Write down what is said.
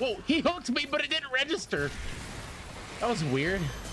Whoa, he hooked me, but it didn't register. That was weird.